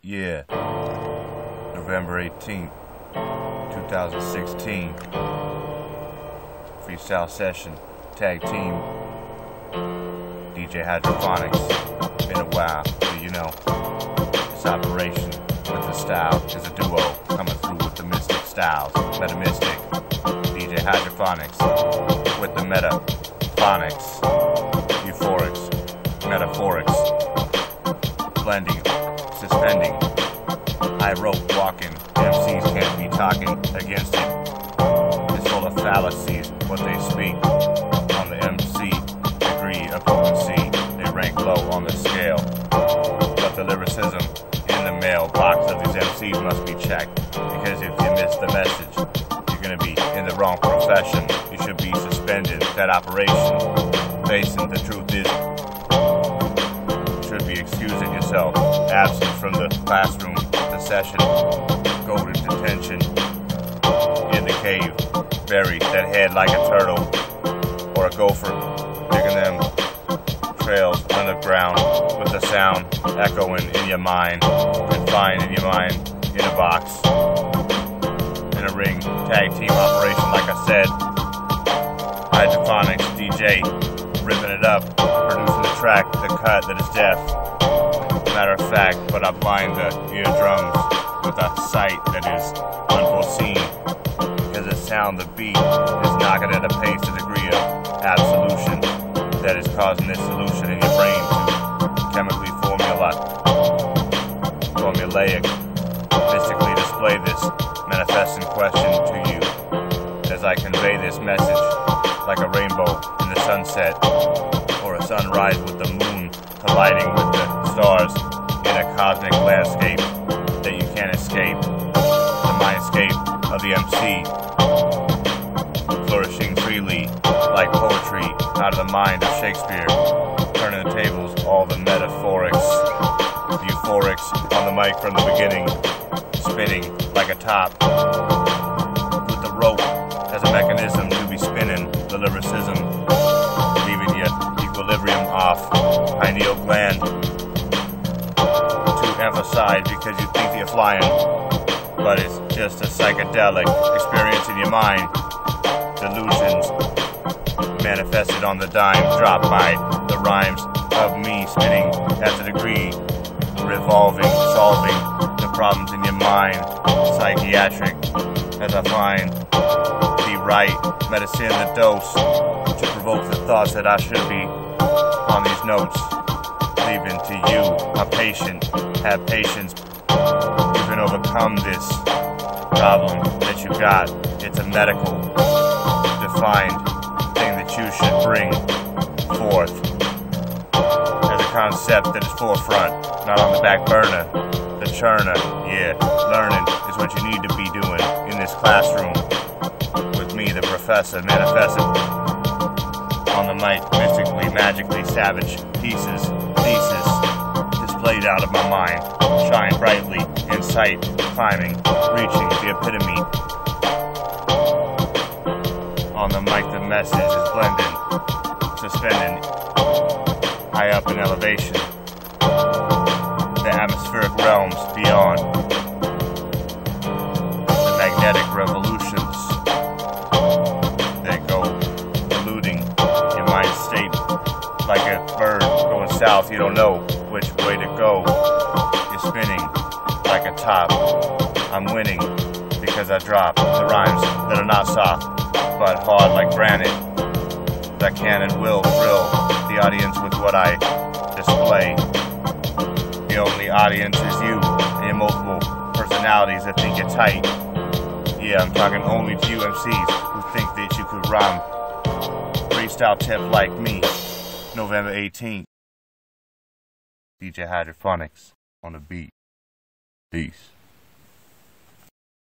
Yeah, November 18th, 2016. Freestyle session, tag team, DJ Hydroponics. Been a while, but you know, this operation with the style is a duo coming through with the mystic styles. Metamystic, DJ Hydroponics with the metaphonics, euphorics, metaphorics, blending, suspending, high rope walking, MCs can't be talking against it. It's full of fallacies, what they speak on the MC degree of potency. They rank low on the scale, but the lyricism in the mailbox of these MCs must be checked, because if you miss the message, you're gonna be in the wrong profession. You should be suspended that operation. Facing the truth is, should be excusing yourself, absent from the classroom, the session, go to detention, in the cave, bury that head like a turtle, or a gopher, digging them trails underground, with the sound echoing in your mind, confined in your mind, in a box, in a ring, tag team operation like I said, Hydroponics, DJ, ripping it up, producing the track, the cut that is deaf. Matter of fact, but I blind the eardrums with a sight that is unforeseen, because the sound, the beat is knocking at a pace, a degree of absolution that is causing this solution in your brain to chemically formulaic, mystically display this manifesting question to you as I convey this message like a rainbow in the sunset, or a sunrise with the moon colliding with the stars in a cosmic landscape that you can't escape. The mindscape of the MC, flourishing freely like poetry out of the mind of Shakespeare, turning the tables, all the metaphorics, the euphorics on the mic from the beginning, spinning like a top, with the rope as a mechanism to be spinning the lyricism, leaving your equilibrium off, pineal gland to emphasize because you think you're flying, but it's just a psychedelic experience in your mind. Delusions manifested on the dime, dropped by the rhymes of me spinning at the degree, revolving, solving the problems in your mind, psychiatric, as I find the right medicine, the dose, to provoke the thoughts that I should be on these notes, leaving to you, a patient, have patience, you can overcome this problem that you got. It's a medical, defined thing that you should bring forth as a concept that is forefront, not on the back burner. The churner, yeah, learning is what you need to be doing in this classroom with me, the professor, manifested on the mic, mystically, magically, savage pieces, thesis, displayed out of my mind, shine brightly, in sight, climbing, reaching the epitome. On the mic, the message is blending, suspending, high up in elevation, the atmospheric realms beyond, the magnetic revolutions that go eluding your mind state like a bird going south. You don't know which way to go. You're spinning like a top. I'm winning because I drop the rhymes that are not soft but hard like granite. That can and will thrill the audience with what I display. The only audience is you and your multiple personalities that think you're tight. Yeah, I'm talking only to you MCs who think that you could rhyme freestyle tip like me. November 18th. DJ Hydroponics on the beat. Peace.